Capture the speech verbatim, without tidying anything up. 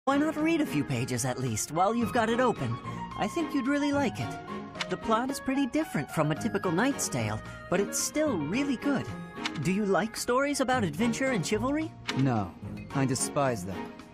Why not read a few pages at least while you've got it open? I think you'd really like it. The plot is pretty different from a typical knight's tale, but it's still really good. Do you like stories about adventure and chivalry? No, I despise them.